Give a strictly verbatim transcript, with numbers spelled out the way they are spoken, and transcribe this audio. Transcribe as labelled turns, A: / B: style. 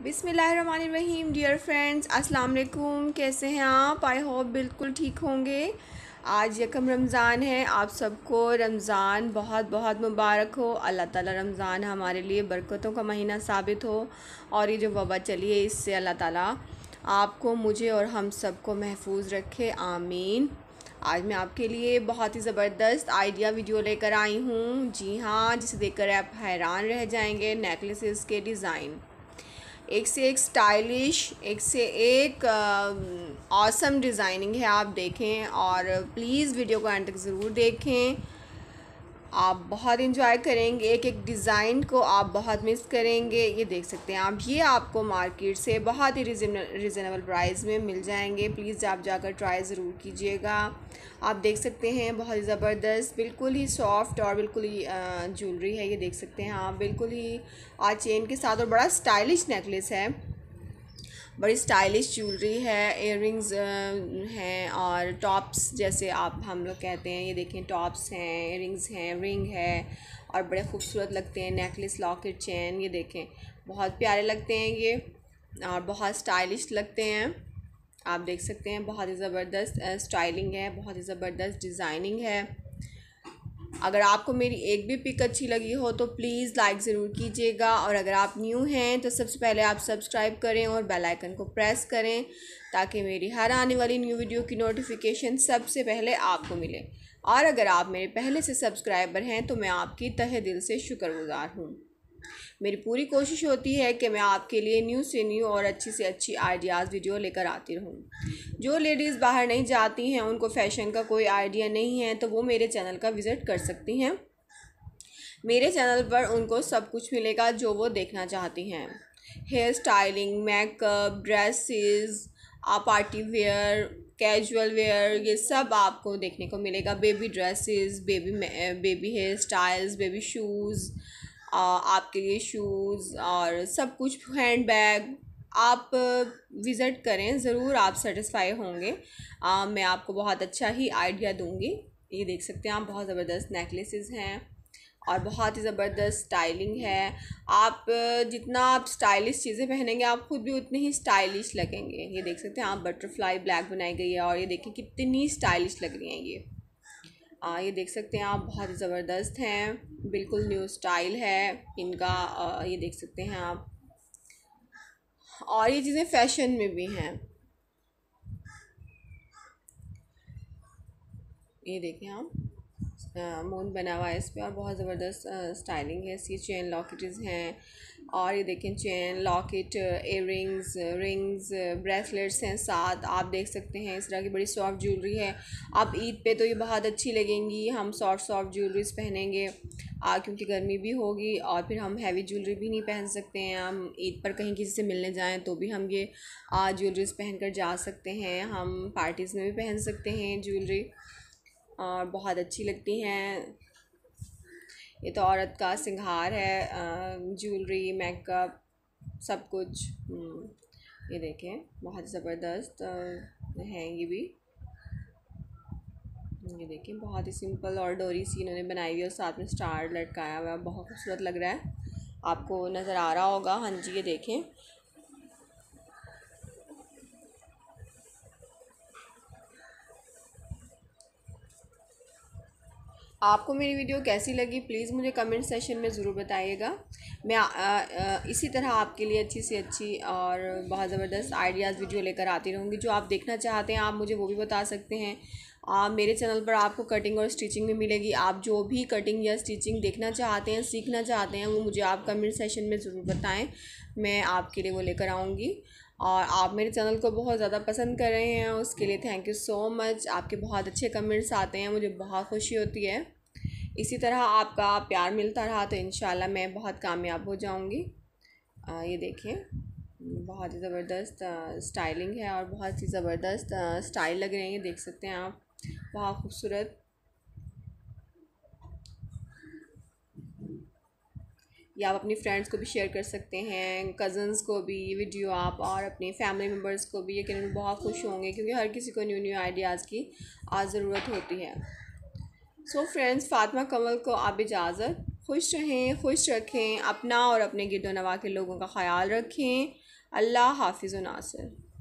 A: बिस्मिल्लाहिर्रहमानिर्रहीम। Dear friends, अस्सलाम वालेकुम। कैसे हैं आप? आई होप बिल्कुल ठीक होंगे। आज यकम रमज़ान है। आप सबको रमज़ान बहुत बहुत मुबारक हो। अल्लाह ताला रमज़ान हमारे लिए बरकतों का महीना साबित हो और ये जो वबा चली है इससे अल्लाह ताला आपको, मुझे और हम सबको महफूज रखे, आमीन। आज मैं आपके लिए बहुत ही ज़बरदस्त आइडिया वीडियो लेकर आई हूँ। जी हाँ, जिसे देखकर आप हैरान रह जाएंगे। नेकलेसेस के डिज़ाइन एक से एक स्टाइलिश, एक से एक ऑसम डिज़ाइनिंग है। आप देखें और प्लीज़ वीडियो को एंड तक ज़रूर देखें। आप बहुत इंजॉय करेंगे। एक एक डिज़ाइन को आप बहुत मिस करेंगे। ये देख सकते हैं आप, ये आपको मार्केट से बहुत ही रिजनेबल प्राइस में मिल जाएंगे। प्लीज़ आप जाकर ट्राई ज़रूर कीजिएगा। आप देख सकते हैं बहुत ही ज़बरदस्त, बिल्कुल ही सॉफ्ट और बिल्कुल ही ज्वेलरी है। ये देख सकते हैं आप, बिल्कुल ही आज चेन के साथ और बड़ा स्टाइलिश नेकलेस है, बड़ी स्टाइलिश ज्वेलरी है। इयररिंग्स हैं और टॉप्स जैसे आप हम लोग कहते हैं। ये देखें, टॉप्स हैं, इयररिंग्स हैं, रिंग है और बड़े खूबसूरत लगते हैं। नेकलेस, लॉकेट, चेन, ये देखें बहुत प्यारे लगते हैं ये और बहुत स्टाइलिश लगते हैं। आप देख सकते हैं बहुत ही ज़बरदस्त स्टाइलिंग है, बहुत ही ज़बरदस्त डिज़ाइनिंग है। अगर आपको मेरी एक भी पिक अच्छी लगी हो तो प्लीज़ लाइक ज़रूर कीजिएगा और अगर आप न्यू हैं तो सबसे पहले आप सब्सक्राइब करें और बेल आइकन को प्रेस करें ताकि मेरी हर आने वाली न्यू वीडियो की नोटिफिकेशन सबसे पहले आपको मिले। और अगर आप मेरे पहले से सब्सक्राइबर हैं तो मैं आपकी तहे दिल से शुक्रगुज़ार हूँ। मेरी पूरी कोशिश होती है कि मैं आपके लिए न्यू से न्यू और अच्छी से अच्छी आइडियाज़ वीडियो लेकर आती रहूँ। जो लेडीज़ बाहर नहीं जाती हैं, उनको फ़ैशन का कोई आइडिया नहीं है, तो वो मेरे चैनल का विज़िट कर सकती हैं। मेरे चैनल पर उनको सब कुछ मिलेगा जो वो देखना चाहती हैं। Hair styling, makeup, dresses, party wear, casual wear, ये सब आपको देखने को मिलेगा। Baby dresses, baby baby hair styles, baby shoes, आपके लिए शूज़ और सब कुछ, हैंड बैग। आप विज़िट करें ज़रूर, आप सेटिस्फाई होंगे। आ, मैं आपको बहुत अच्छा ही आइडिया दूंगी। ये देख सकते हैं आप, बहुत ज़बरदस्त नेकलेसेस हैं और बहुत ही ज़बरदस्त स्टाइलिंग है। आप जितना आप स्टाइलिश चीज़ें पहनेंगे आप खुद भी उतने ही स्टाइलिश लगेंगे। ये देख सकते हैं आप, बटरफ्लाई ब्लैक बनाई गई है और ये देखें कितनी स्टाइलिश लग रही हैं ये। आ, ये देख सकते हैं आप, बहुत ही ज़बरदस्त हैं, बिल्कुल न्यू स्टाइल है इनका। आ, ये देख सकते हैं आप, और ये चीज़ें फैशन में भी हैं। ये देखें आप, मून बना हुआ है इस पर और बहुत ज़बरदस्त स्टाइलिंग है। इसकी चेन लॉकेट्स हैं और ये देखें chain, locket, earrings, rings, bracelets हैं साथ। आप देख सकते हैं इस तरह की बड़ी सॉफ्ट ज्वेलरी है। अब ईद पे तो ये बहुत अच्छी लगेंगी। हम सॉफ्ट सॉफ्ट ज्वेलरीज पहनेंगे आ, क्योंकि गर्मी भी होगी और फिर हम हैवी ज्वेलरी भी नहीं पहन सकते हैं। हम ईद पर कहीं किसी से मिलने जाएं तो भी हम ये ज्वेलरीज पहन कर जा सकते हैं। हम पार्टीज़ में भी पहन सकते हैं ज्वेलरी और बहुत अच्छी लगती हैं। ये तो औरत का सिंगार है, ज्वेलरी, मेकअप, सब कुछ। ये देखें बहुत ज़बरदस्त है ये भी। ये देखें बहुत ही सिंपल और डोरी सी इन्होंने बनाई हुई है और साथ में स्टार लटकाया हुआ है, बहुत खूबसूरत लग रहा है। आपको नज़र आ रहा होगा। हाँ जी, ये देखें आपको मेरी वीडियो कैसी लगी प्लीज़ मुझे कमेंट सेशन में ज़रूर बताइएगा। मैं आ, आ, इसी तरह आपके लिए अच्छी से अच्छी और बहुत ज़बरदस्त आइडियाज़ वीडियो लेकर आती रहूँगी। जो आप देखना चाहते हैं आप मुझे वो भी बता सकते हैं। आ, मेरे चैनल पर आपको कटिंग और स्टिचिंग भी मिलेगी। आप जो भी कटिंग या स्टिचिंग देखना चाहते हैं, सीखना चाहते हैं, वो मुझे आप कमेंट सेशन में ज़रूर बताएँ, मैं आपके लिए वो लेकर आऊँगी। और आप मेरे चैनल को बहुत ज़्यादा पसंद कर रहे हैं, उसके लिए थैंक यू सो मच। आपके बहुत अच्छे कमेंट्स आते हैं, मुझे बहुत खुशी होती है। इसी तरह आपका प्यार मिलता रहा तो इंशाल्लाह मैं बहुत कामयाब हो जाऊंगी। आ, ये देखें बहुत ही ज़बरदस्त स्टाइलिंग है और बहुत ही ज़बरदस्त स्टाइल लग रहे हैं। ये देख सकते हैं आप, बहुत खूबसूरत। या आप अपनी फ्रेंड्स को भी शेयर कर सकते हैं, कज़न्स को भी ये वीडियो आप, और अपने फैमिली मेम्बर्स को भी। यकीनन बहुत खुश होंगे क्योंकि हर किसी को न्यू न्यू आइडियाज़ की आज ज़रूरत होती है। सो फ्रेंड्स, फ़ातिमा कमल को आप इजाज़त। खुश रहें, खुश रखें अपना और अपने गिरदो नवा के लोगों का ख्याल रखें। अल्लाह हाफिज़ व नासिर।